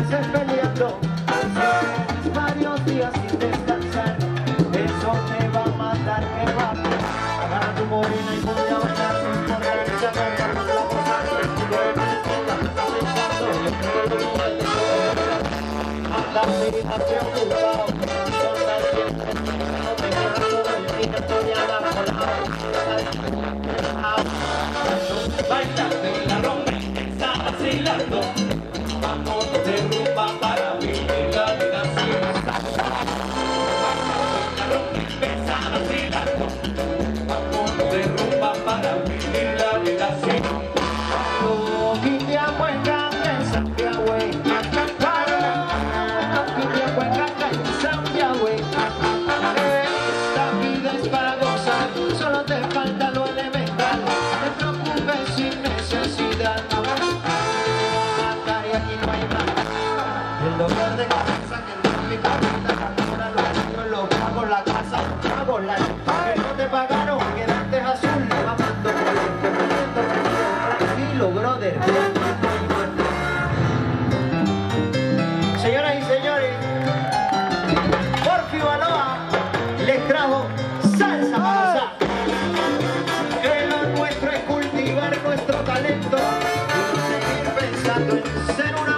meses peleando, varios días sin descansar. Eso te va a matar, que va. Agarra tu morena y ponte a bailar. No importa que se agarra la cosa. Anda, mira, preocupado. No te quedas todo el día, estoy a la colada. Bailando en la ronda, está vacilando. Vamos de rumba para vivir la vida así. La ronda está vacilando. Vamos de rumba para vivir la vida así. Santiago en grande, Santiago en Santiago esta vida es para gozar, solo te falta lo elemental. No te preocupes sin necesidad, matar y aquí no hay más. El dolor de cabeza que no me cabeza, ahora los niños lo pago la casa, pago la que no te pagaron, quedaste azul, mamando tranquilo, brother. Señoras y señores, Porfi Baloa les trajo salsa para gozar. Que lo nuestro es cultivar nuestro talento y no seguir pensando en ser una